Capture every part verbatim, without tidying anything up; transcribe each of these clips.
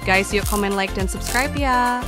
guys, yuk komen, like, dan subscribe ya.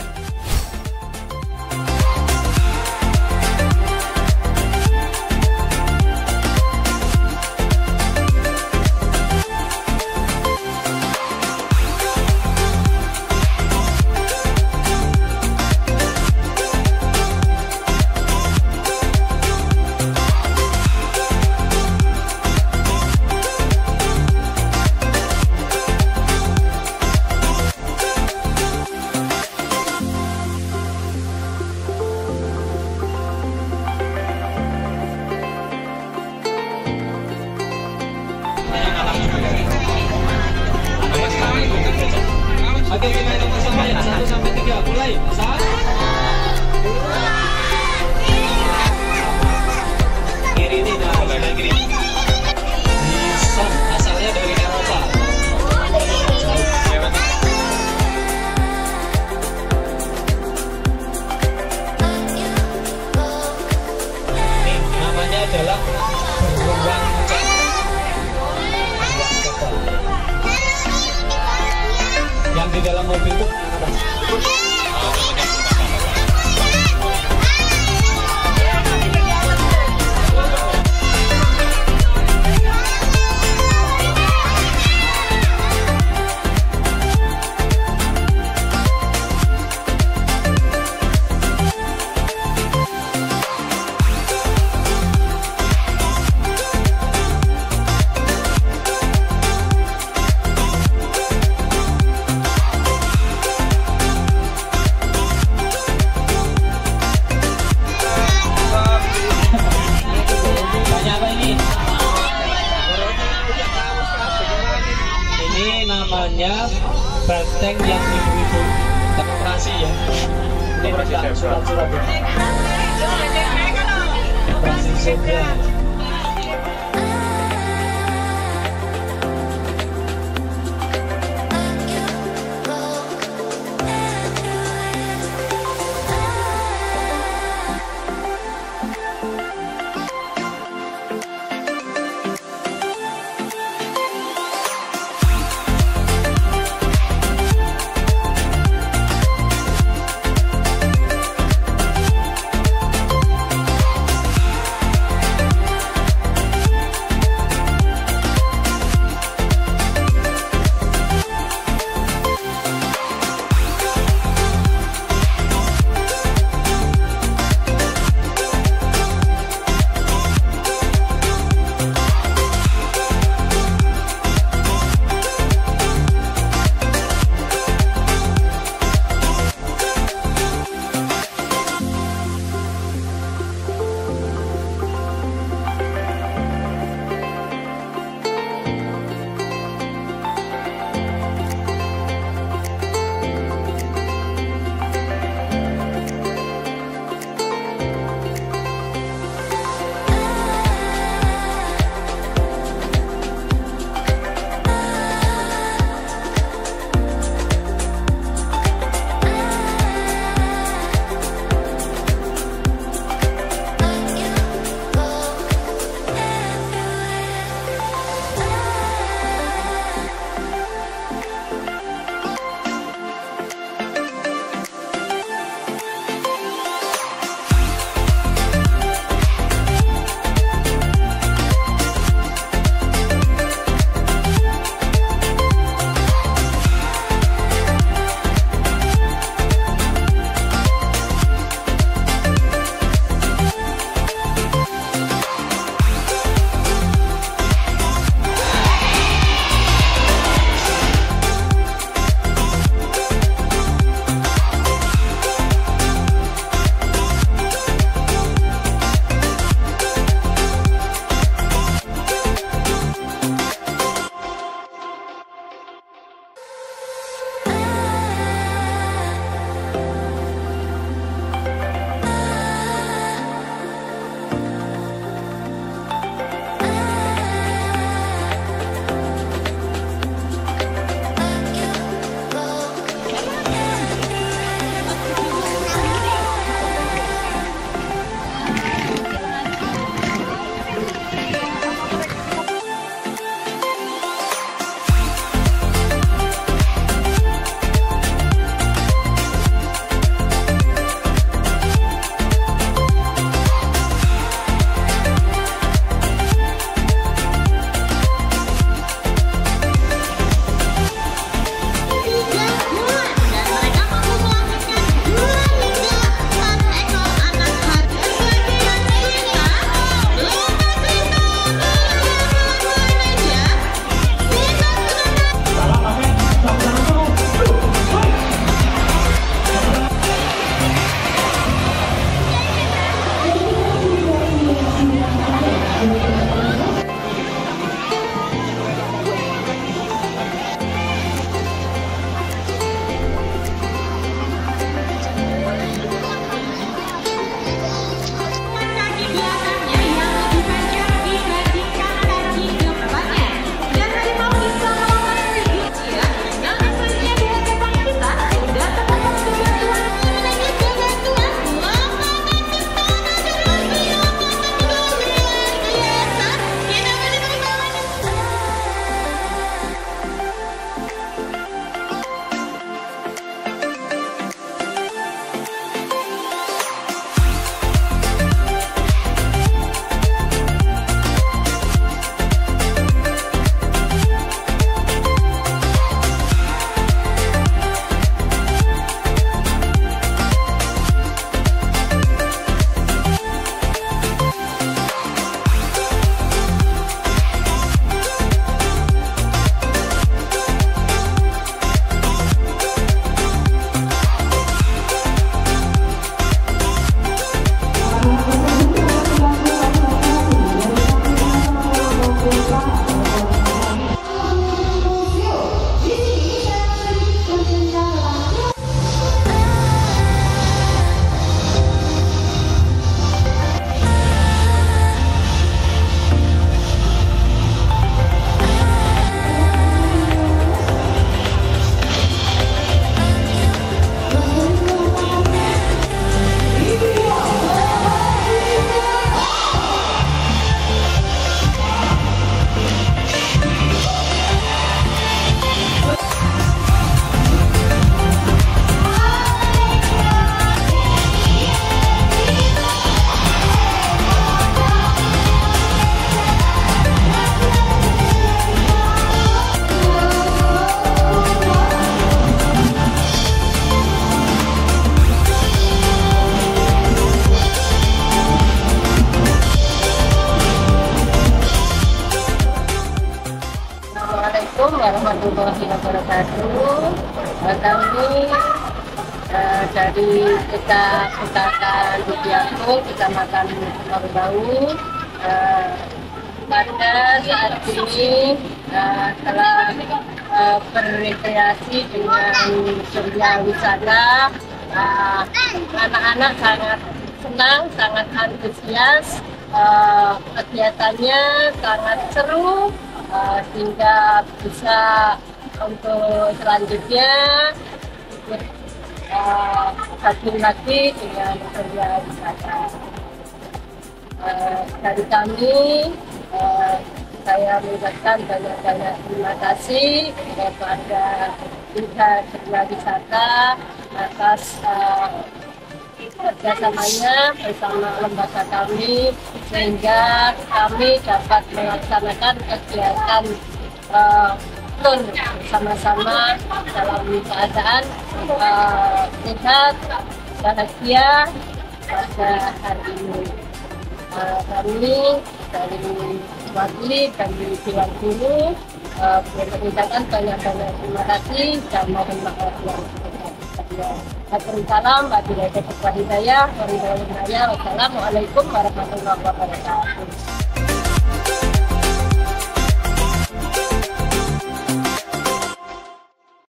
Oke, kita hitung bersama ya. Satu sampai tiga, mulai. Satu, dua, tiga. Kiri ini dah, bagian kiri. Nissan, asalnya dari Eropa. Ini namanya adalah beruang cat. Yang di dalam mobil itu namanya banteng yang ibu-ibu operasi ya. Ini surat-surat ya. Operasi zebra. Assalamualaikum warahmatullahi wabarakatuh. Eh, Kami eh, dari kita Kecamatan Budiako, Kecamatan Bau. Eh, pada saat ini eh, telah eh, berrekreasi dengan surya wisata. Eh, Anak-anak sangat senang, sangat antusias. Eh, kegiatannya sangat seru. Uh, sehingga bisa untuk selanjutnya ikut uh, hadir lagi dengan surya wisata. Uh, dari kami, uh, saya mengucapkan banyak-banyak terima kasih kepada pihak surya wisata atas uh, kerjasamanya bersama lembaga kami, sehingga kami dapat melaksanakan kegiatan uh, tur bersama-sama dalam keadaan uh, sehat, bahagia pada hari ini. Uh, kami dari wakili dari Dewan Guru uh, mengucapkan banyak-banyak terima kasih dan mohon maaf yang Assalamualaikum warahmatullahi wabarakatuh. Wassalamualaikum warahmatullahi wabarakatuh.